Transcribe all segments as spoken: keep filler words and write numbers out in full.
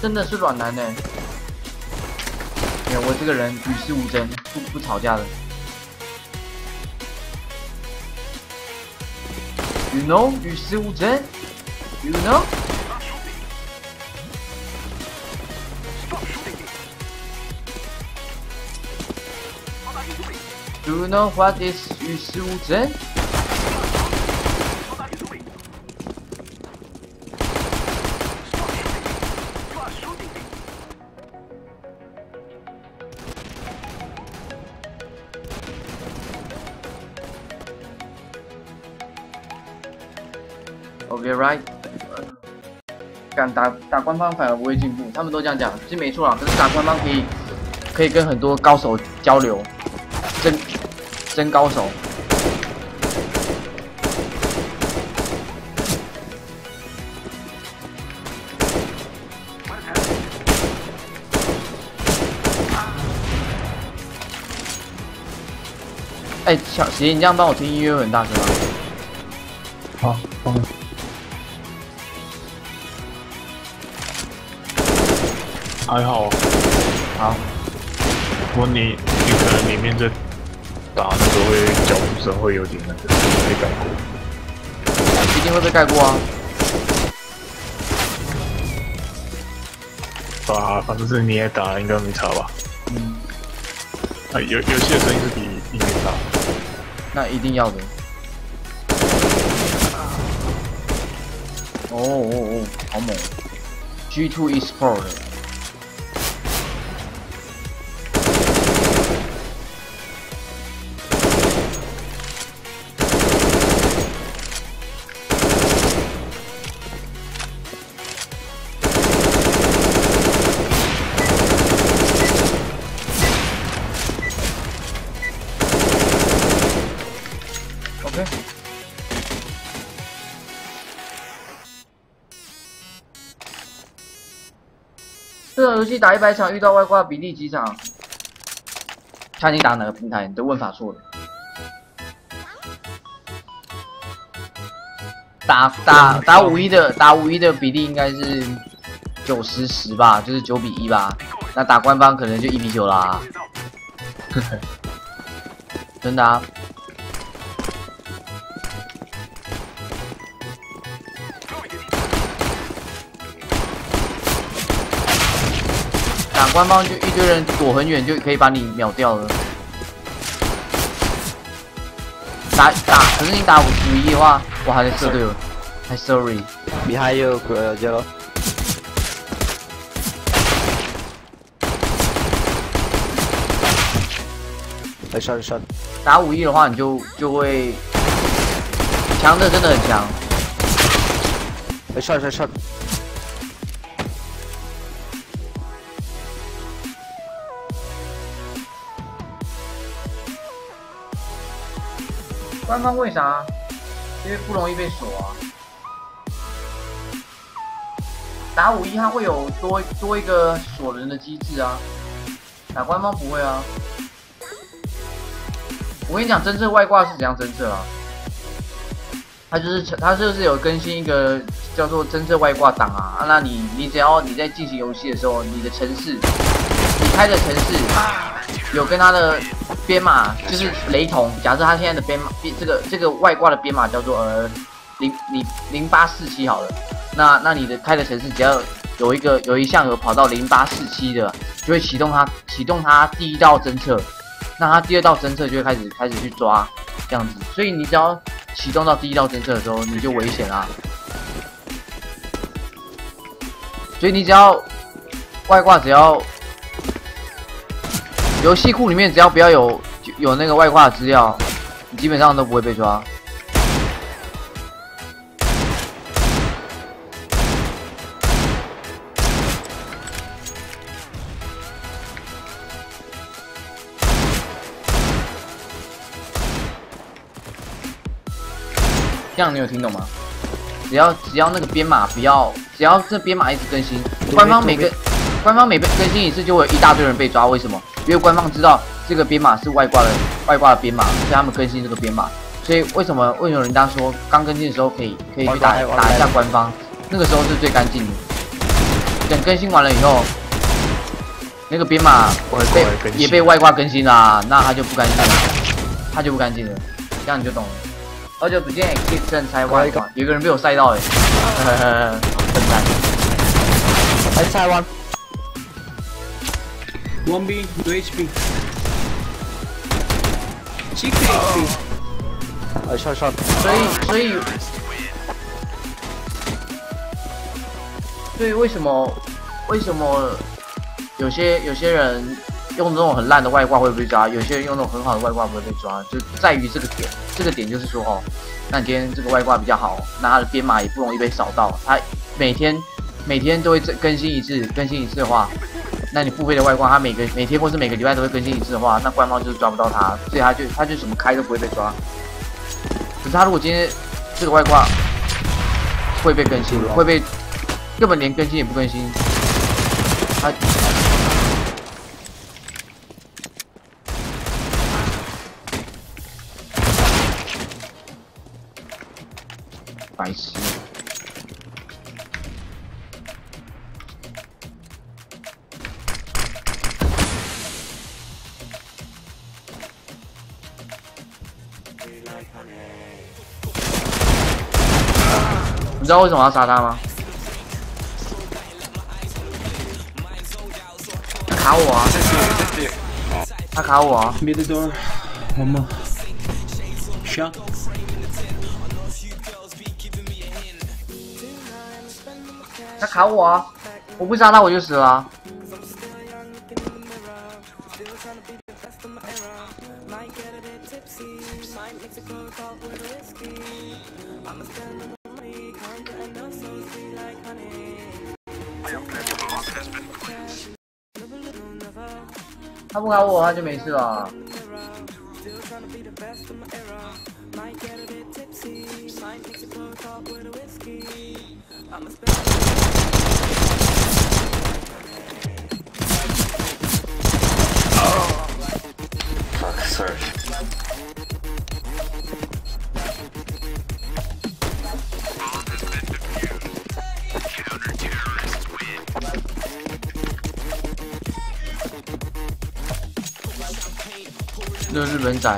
真的是软男呢。没有，我这个人与世无争，不不吵架的。You know， 与世无争。You know。Do you know what is 与世无争？ OK right， 敢打打官方反而不会进步，他们都这样讲，是没错啦。可是打官方可以可以跟很多高手交流，真真高手。哎、欸，小邪，你这样帮我听音乐会很大声吗？ 好，帮你。 还好， 好。 不过你你可能里面在打那个会脚步声会有点那个被盖过， 一定会被盖过啊！ 啊，反正是你也打，应该没差吧？ 嗯。 啊，有有些声音是比音乐大。 那一定要的。哦哦哦，好猛 ！G 二 Esport。 OK， 这种游戏打一百场遇到外挂比例几场？看你打哪个平台，你的问法错了。打打打五一的打五一的比例应该是九十十吧，就是九比一吧。那打官方可能就一比九啦。真的啊。 打官方就一堆人躲很远就可以把你秒掉了。打打，可是你打五五一的话，我还在射队友，还 sorry。 Behind you, Yellow。来上上。 打五一的话，你就就会强的，真的很强。 来上上上。 官方为啥？因为不容易被锁啊。打五一它会有多多一个锁人的机制啊，打官方不会啊。我跟你讲，侦测外挂是怎样侦测啊？它就是它就是有更新一个叫做侦测外挂档啊。啊那你你只要你在进行游戏的时候，你的城市，你开的城市有跟它的 编码就是雷同，假设他现在的编码，这个这个外挂的编码叫做呃零你零八四七好了，那那你的开的城市只要有一个有一项有跑到零八四七的，就会启动它启动它第一道侦测，那它第二道侦测就会开始开始去抓这样子，所以你只要启动到第一道侦测的时候，你就危险啦。所以你只要外挂只要 游戏库里面只要不要有有那个外挂的资料，你基本上都不会被抓。这样你有听懂吗？只要只要那个编码不要，只要这编码一直更新，官方每个官方每更新一次就会有一大堆人被抓，为什么？ 因为官方知道这个编码是外挂的外挂的编码，所以他们更新这个编码。所以为什么为什么人家说刚更新的时候可以可以去打打一下官方，那个时候是最干净的。 等更新完了以后，那个编码外挂被也更新也被外挂更新啦，那他就不干净了，他就不干净了，这样你就懂了。而且不见 Exit 正拆外挂，有个人被我晒到哎、欸，呵呵呵，笨蛋。 来拆 one。 one B, two H P. six H P. I shot shot. 所以所以所以为什么为什么有些有些人用这种很烂的外挂会被抓，有些人用那种很好的外挂不会被抓，就在于这个点。这个点就是说哦，那你今天这个外挂比较好，那它的编码也不容易被扫到，它每天每天都会更新一次，更新一次的话，那你付费的外挂，它每个每天或是每个礼拜都会更新一次的话，那官方就是抓不到它，所以它就它就什么开都不会被抓。可是他如果今天这个外挂会被更新，会被根本连更新也不更新，他白痴。你知道为什么要杀他吗？他卡我啊！他卡我啊 Mid the door. One more. Shot. 他卡我啊！我不杀他我就死了啊。他不卡我，他就没事了。 Fuck, sorry. Counter-terrorist 这个日本仔。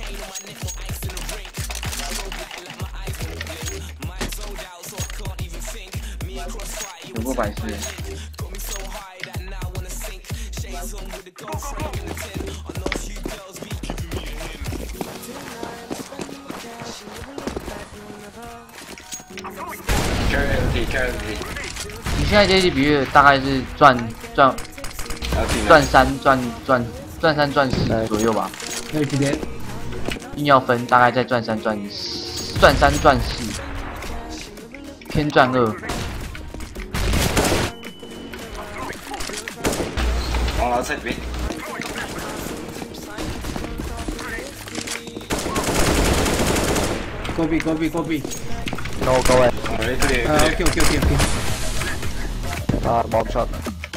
有过百事。你现在这一比喻大概是赚赚赚三赚赚赚三赚十左右吧。硬要分大概在赚三赚赚三赚四，偏赚二。 往老这边。 Go B, go B, go B. No, go away. Uh, okay, okay, okay, okay, okay. Ah, bomb shot.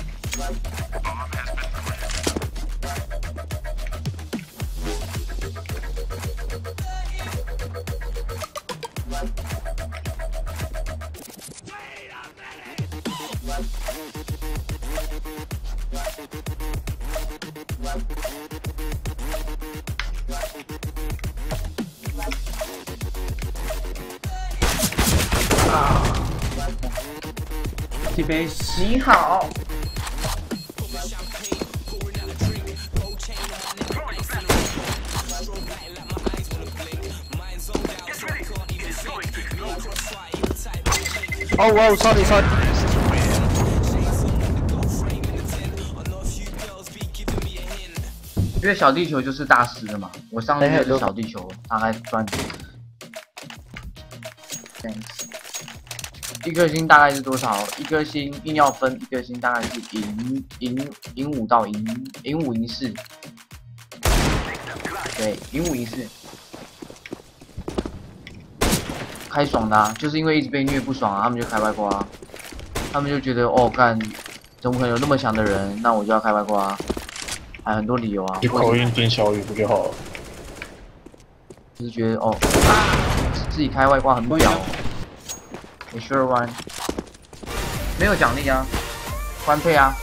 T-base. 你好。 Oh, wow, sorry, sorry. 因为小地球就是大师的嘛，我上次就是小地球，大概赚。Thanks。一颗星大概是多少？一颗星硬要分，一颗星大概是赢赢赢五到赢赢五赢四。对，赢五赢四。开爽的、啊，就是因为一直被虐不爽啊，他们就开外挂、啊，他们就觉得哦干，怎么可能有那么强的人？那我就要开外挂、啊，还很多理由啊。 一口音听小雨不就好了？ 就是觉得哦，自己开外挂很屌。你 sure one 没有奖励啊？ 官配啊，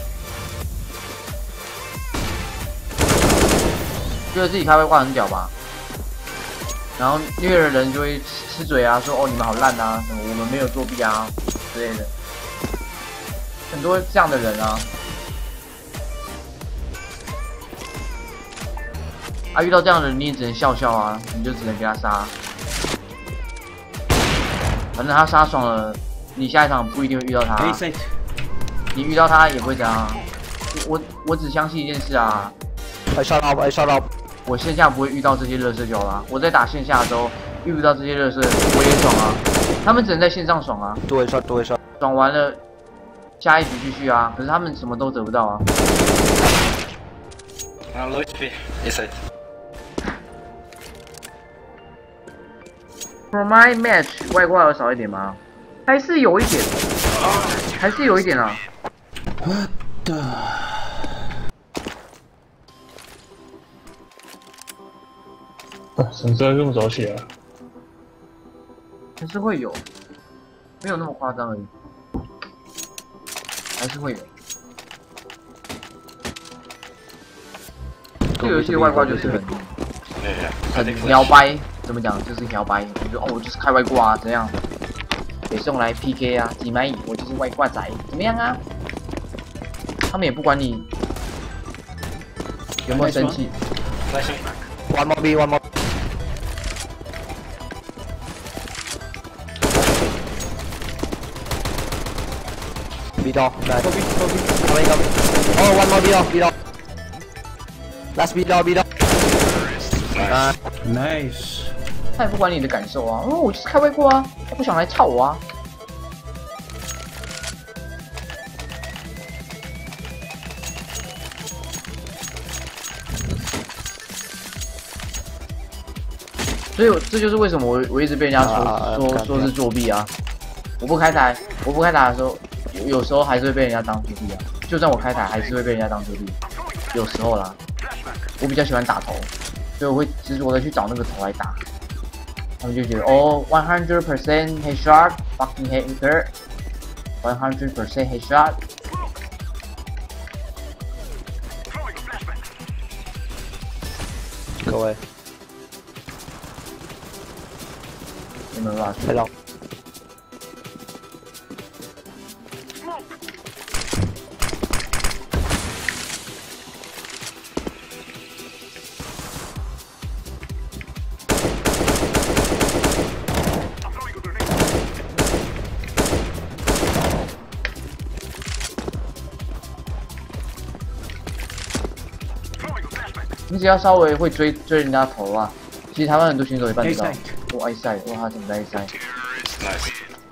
觉得自己开外挂很屌吧？然后虐的人就会吃嘴啊，说哦你们好烂啊，什么我们没有作弊啊之类的，很多这样的人啊。啊，遇到这样的人你也只能笑笑啊，你就只能给他杀。反正他杀爽了，你下一场不一定会遇到他。 A site. 你遇到他也不会这样啊。我我只相信一件事啊， I shut up, I shut up. 我线下不会遇到这些垃圾就好啦。我在打线下的时候遇不到这些垃圾，我也爽啊。他们只能在线上爽啊， Do a shot, do a shot. 爽完了下一局继续啊。可是他们什么都得不到啊。 Uh, low H P. A side. For my match， 外挂有少一点吗？还是有一点，还是有一点啊。 What the? 啊，神社这么早起来？ 还是会有，没有那么夸张而已，还是会有。这个游戏的外挂就是很 Yeah, yeah. 很摇摆，怎么讲？就是摇摆。我就哦，我就是开外挂啊，怎样？北宋来 P K 啊，几买乙，我就是外挂仔，怎么样啊？他们也不管你有没有生气。 Flashing. One more B, one more. B door, nice. Coming, coming. Oh, one more B door, B door. Last B door, B door. Nice. Nice. 他也不管你的感受啊，哦，我就是开外挂啊，他不想来操我啊。所以我这就是为什么我我一直被人家说、 啊说说是作弊啊。我不开台，我不开台的时候，有有时候还是会被人家当作弊啊。就算我开台，还是会被人家当作弊。有时候啦，我比较喜欢打头，所以我会执着的去找那个头来打。他们就觉得哦 ，one hundred percent headshot fucking hater， one hundred percent headshot。 各位， 有没有办法？ 太long。 你只要稍微会追追人家头啊，其实台湾很多选手也办得 A 到。 site. 哇 A 赛，哇他怎么在 A 赛？ Nice.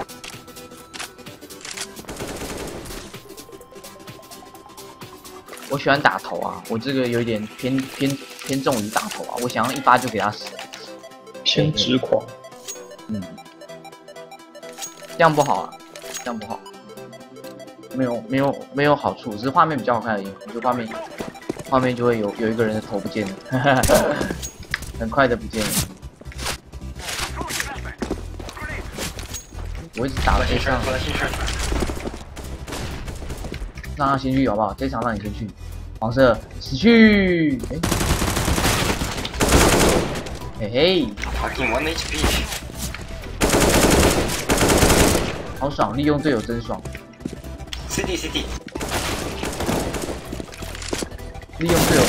我喜欢打头啊，我这个有一点偏偏偏重于打头啊，我想要一发就给他死。 偏执狂。 嗯，这样不好啊，这样不好，没有没有没有好处，只是画面比较好看而已。我觉得画面画面就会有有一个人的头不见了，很快的不见了。我一直打 A 上， Flashing shot. 让他先去好不好？这场让你先去，黄色死去，哎、嘿嘿， Fucking one H P. 好爽，利用队友真爽， City, city. 利用队友，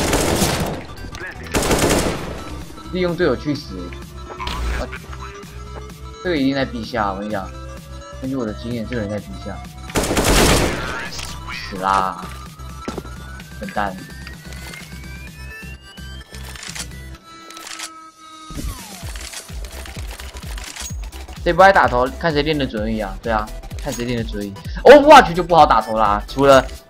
利用队友去死，啊、这个一定在 B 下，我跟你讲，根据我的经验，这个人在 B 下，死啦，笨蛋。谁不爱打头，看谁练得准而已啊！对啊，看谁练得准而已。Overwatch 就不好打头啦，除了